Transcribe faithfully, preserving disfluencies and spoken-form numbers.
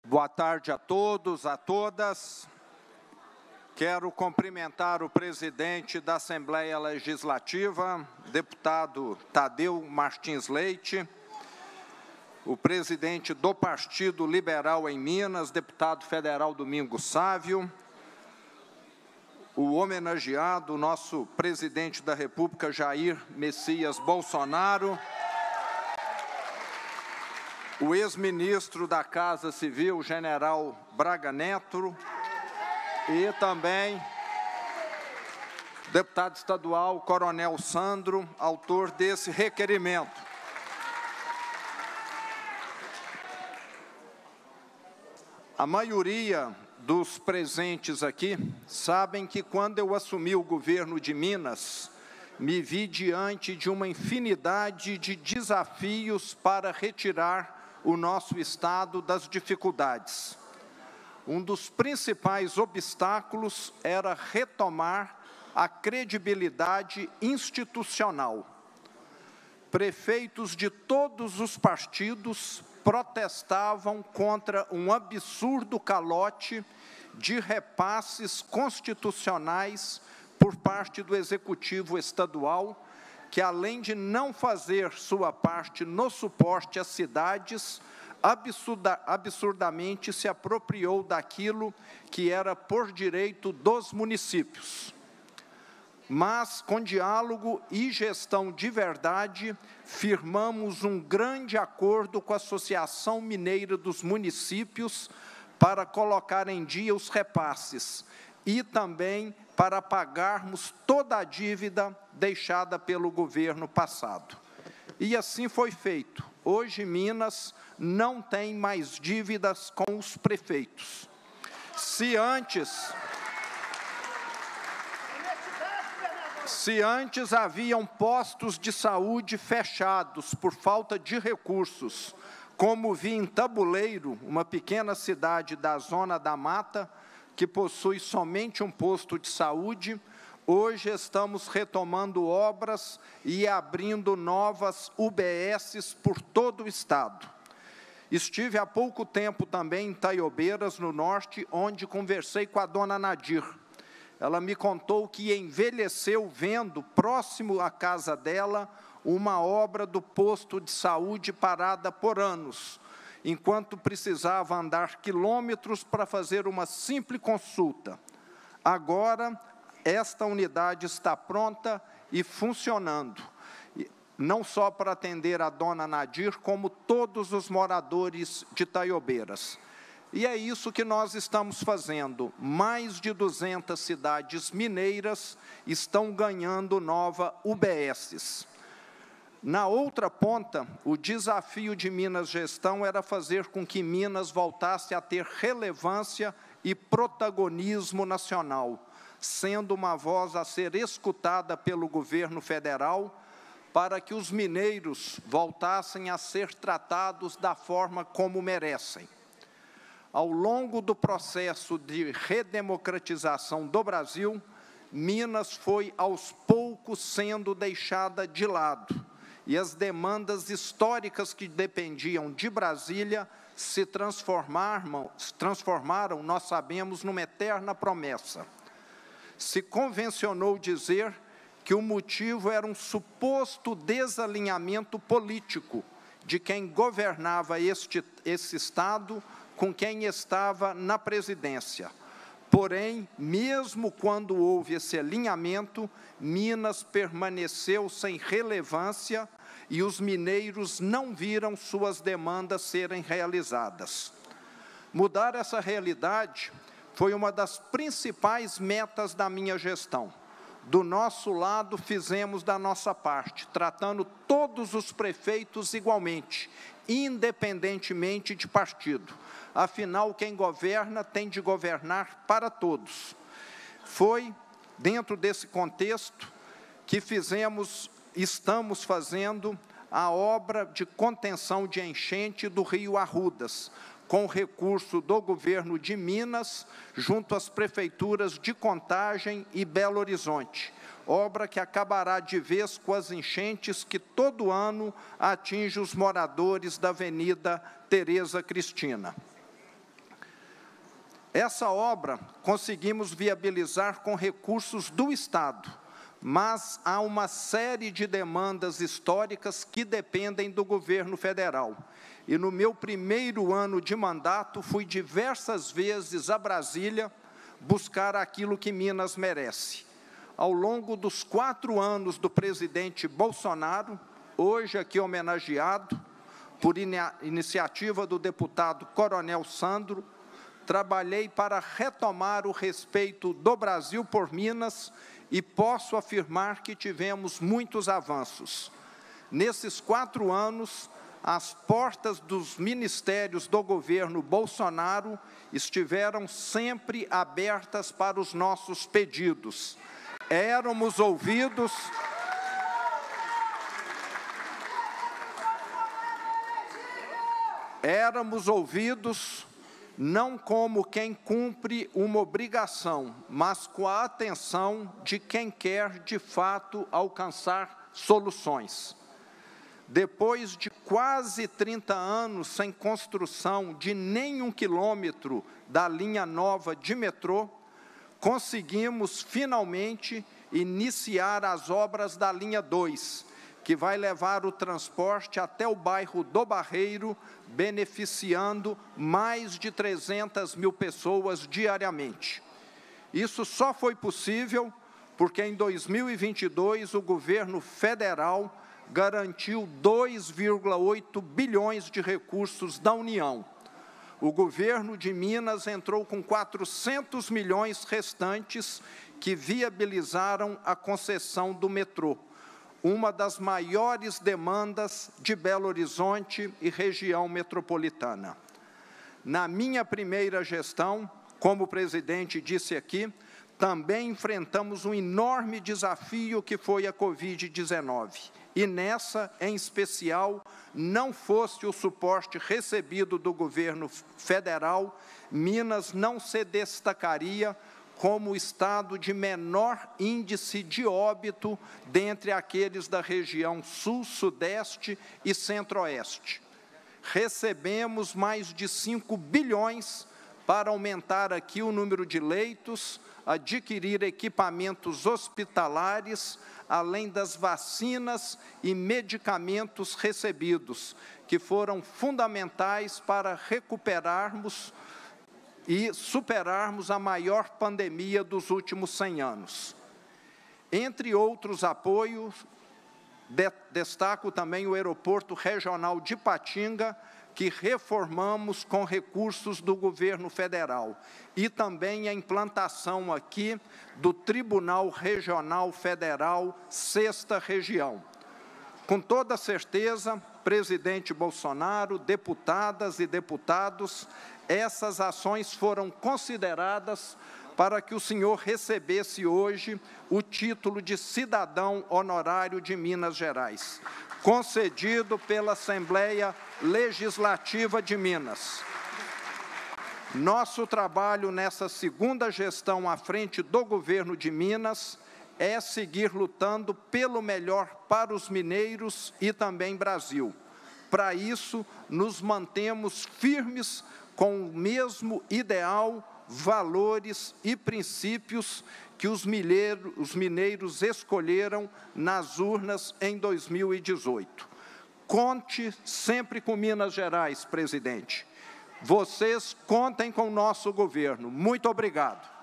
Boa tarde a todos, a todas. Quero cumprimentar o presidente da Assembleia Legislativa, deputado Tadeu Martins Leite, o presidente do Partido Liberal em Minas, deputado federal Domingos Sávio, o homenageado, nosso presidente da República, Jair Messias Bolsonaro, o ex-ministro da Casa Civil, general Braga Neto, e também deputado estadual, coronel Sandro, autor desse requerimento. A maioria dos presentes aqui sabem que, quando eu assumi o governo de Minas, me vi diante de uma infinidade de desafios para retirar o nosso Estado das dificuldades. Um dos principais obstáculos era retomar a credibilidade institucional. Prefeitos de todos os partidos protestavam contra um absurdo calote de repasses constitucionais por parte do Executivo Estadual, que, além de não fazer sua parte no suporte às cidades, absurda, absurdamente se apropriou daquilo que era por direito dos municípios. Mas, com diálogo e gestão de verdade, firmamos um grande acordo com a Associação Mineira dos Municípios para colocar em dia os repasses e também para pagarmos toda a dívida deixada pelo governo passado. E assim foi feito. Hoje, Minas não tem mais dívidas com os prefeitos. Se antes... Se antes haviam postos de saúde fechados por falta de recursos, como vi em Tabuleiro, uma pequena cidade da Zona da Mata, que possui somente um posto de saúde, hoje estamos retomando obras e abrindo novas U B Ss por todo o Estado. Estive há pouco tempo também em Taiobeiras, no Norte, onde conversei com a dona Nadir. Ela me contou que envelheceu vendo, próximo à casa dela, uma obra do posto de saúde parada por anos, enquanto precisava andar quilômetros para fazer uma simples consulta. Agora, esta unidade está pronta e funcionando, não só para atender a dona Nadir, como todos os moradores de Taiobeiras. E é isso que nós estamos fazendo. Mais de duzentas cidades mineiras estão ganhando nova U B Ss. Na outra ponta, o desafio de Minas Gestão era fazer com que Minas voltasse a ter relevância e protagonismo nacional, sendo uma voz a ser escutada pelo governo federal, para que os mineiros voltassem a ser tratados da forma como merecem. Ao longo do processo de redemocratização do Brasil, Minas foi, aos poucos, sendo deixada de lado, e as demandas históricas que dependiam de Brasília se transformaram, transformaram, nós sabemos, numa eterna promessa. Se convencionou dizer que o motivo era um suposto desalinhamento político de quem governava este, esse Estado com quem estava na presidência. Porém, mesmo quando houve esse alinhamento, Minas permaneceu sem relevância e os mineiros não viram suas demandas serem realizadas. Mudar essa realidade foi uma das principais metas da minha gestão. Do nosso lado, fizemos da nossa parte, tratando todos os prefeitos igualmente, independentemente de partido. Afinal, quem governa tem de governar para todos. Foi dentro desse contexto que fizemos, estamos fazendo a obra de contenção de enchente do Rio Arrudas, com recurso do governo de Minas, junto às prefeituras de Contagem e Belo Horizonte, obra que acabará de vez com as enchentes que todo ano atinge os moradores da Avenida Tereza Cristina. Essa obra conseguimos viabilizar com recursos do Estado, mas há uma série de demandas históricas que dependem do governo federal. E no meu primeiro ano de mandato, fui diversas vezes a Brasília buscar aquilo que Minas merece. Ao longo dos quatro anos do presidente Bolsonaro, hoje aqui homenageado, por iniciativa do deputado Coronel Sandro, trabalhei para retomar o respeito do Brasil por Minas e posso afirmar que tivemos muitos avanços. Nesses quatro anos, as portas dos ministérios do governo Bolsonaro estiveram sempre abertas para os nossos pedidos. Éramos ouvidos... Éramos ouvidos não como quem cumpre uma obrigação, mas com a atenção de quem quer, de fato, alcançar soluções. Depois de quase trinta anos sem construção de nenhum quilômetro da linha nova de metrô, conseguimos, finalmente, iniciar as obras da linha dois, que vai levar o transporte até o bairro do Barreiro, beneficiando mais de trezentas mil pessoas diariamente. Isso só foi possível porque, em dois mil e vinte e dois, o governo federal garantiu dois vírgula oito bilhões de recursos da União. O governo de Minas entrou com quatrocentos milhões restantes que viabilizaram a concessão do metrô, uma das maiores demandas de Belo Horizonte e região metropolitana. Na minha primeira gestão, como o presidente disse aqui, também enfrentamos um enorme desafio que foi a Covid dezenove. E nessa, em especial, não fosse o suporte recebido do governo federal, Minas não se destacaria como o estado de menor índice de óbito dentre aqueles da região sul, sudeste e centro-oeste. Recebemos mais de cinco bilhões para aumentar aqui o número de leitos, adquirir equipamentos hospitalares, além das vacinas e medicamentos recebidos, que foram fundamentais para recuperarmos e superarmos a maior pandemia dos últimos cem anos. Entre outros apoios, de, destaco também o aeroporto regional de Patinga, que reformamos com recursos do governo federal, e também a implantação aqui do Tribunal Regional Federal, sexta região. Com toda certeza, presidente Bolsonaro, deputadas e deputados, essas ações foram consideradas para que o senhor recebesse hoje o título de cidadão honorário de Minas Gerais, concedido pela Assembleia Legislativa de Minas. Nosso trabalho nessa segunda gestão à frente do governo de Minas é seguir lutando pelo melhor para os mineiros e também Brasil. Para isso, nos mantemos firmes com o mesmo ideal, valores e princípios que os mineiros, os mineiros escolheram nas urnas em dois mil e dezoito. Conte sempre com Minas Gerais, presidente. Vocês contem com o nosso governo. Muito obrigado.